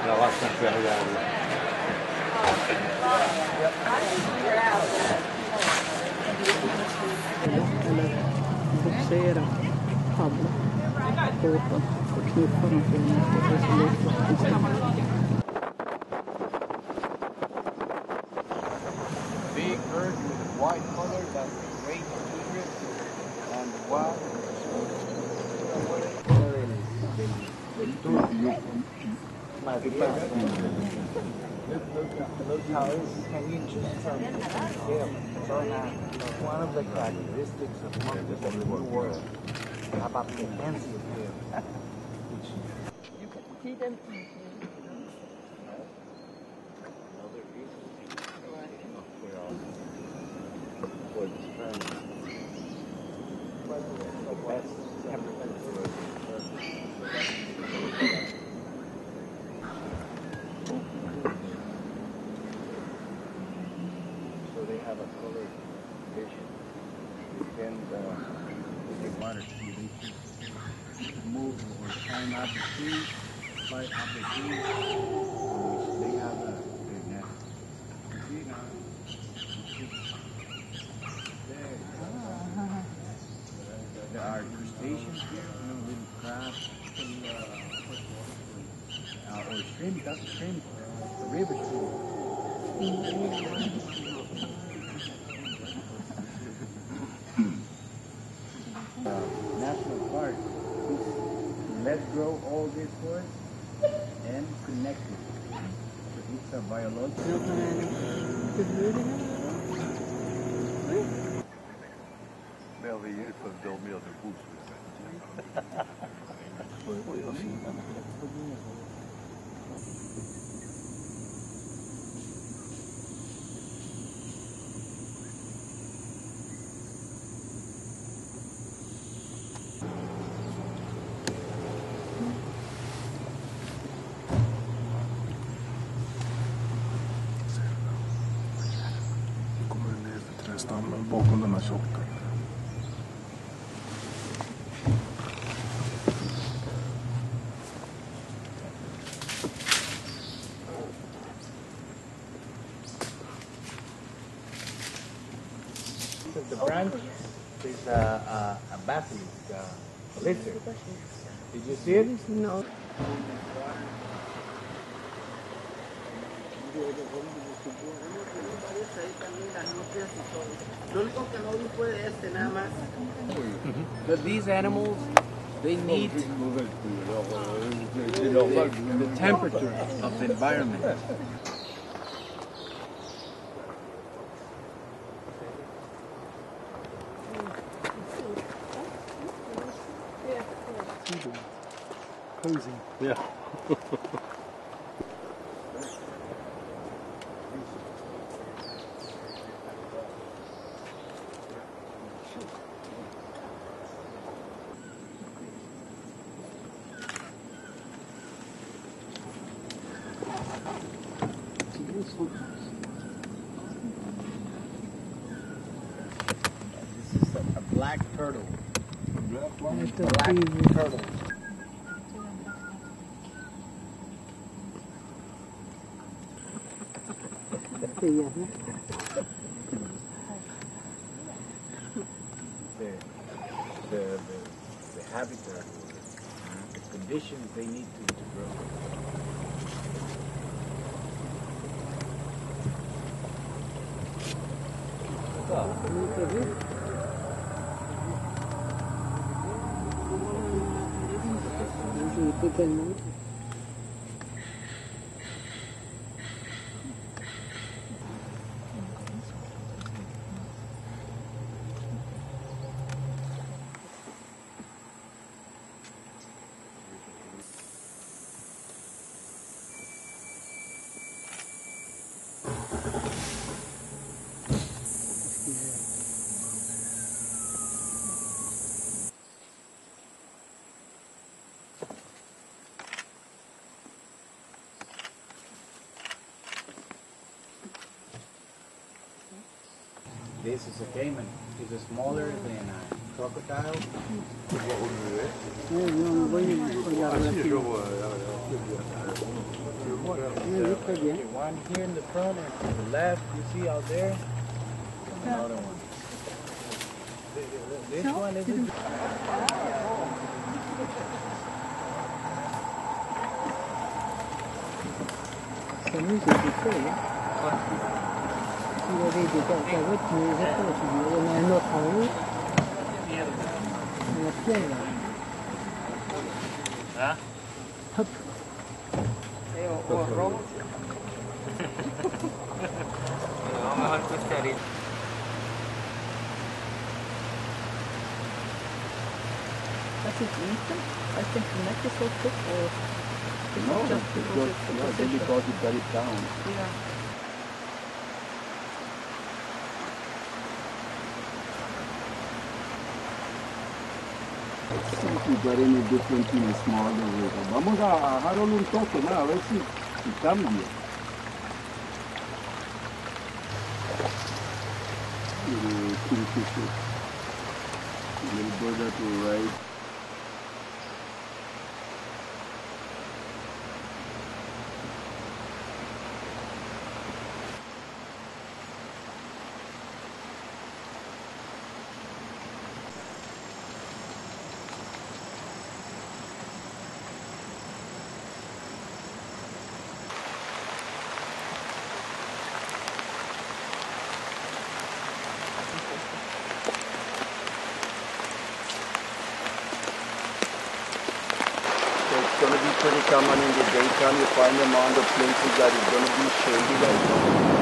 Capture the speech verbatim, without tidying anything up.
la race impériale. Boxera, paddla, båten och knuffa någonting. Det är så lätt. Big bird with white color, that's the great egret, and what? Look how it's ten inches from the scale. So now, one of the characteristics of monkeys in the world about the fanciest tail. You can see them eating. For the sperm. The best temperature. So they have a colored vision. And uh, they water to they move or climb out the tree, fly out the tree, so they have a their nest. See now? There are crustaceans here, you know, little crabs, uh, or shrimp, that's a shrimp, a river shrimp. uh, National Park is let's grow all this forest and connect it. So it's a biological. Merveilleux, ils peuvent dormir debout. Nu kommer det ner för trädstammen bakom den här tjocka. The branch is a, a, a basilisk, a lizard. Did you see it? No. But these animals, they need the, the temperature of the environment. Posing. Yeah. This is a, a black turtle. Black Black turtle. Det är gärna. The, the, the, the habitat, the conditions they need to, to grow. Pequeño. This is a caiman. It's smaller than a crocodile. Nej, jag var ju och göra det. Très bien. Okay, one here in the front and to the left, you see out there, another one. This one is it? S'amuse et c'est fait, hein. S'il avait des cacahuètes, tu les as pas, tu dis, il y en a un autre en haut. Il y a plein là. Hein? Hop. Eh, o, o robo. No, mejor cucharita. Ça c'est finito. Ça c'est finito, c'est sotto. No, it's just, yeah, just because you got it down. Yeah. See if you got any difference in the small and little. Vamos a bajarlo un toque más, a ver si, si cambia. Little kingfisher. Little bird that will ride. It's going to be pretty common in the daytime. You find them on the places that is going to be shady right now.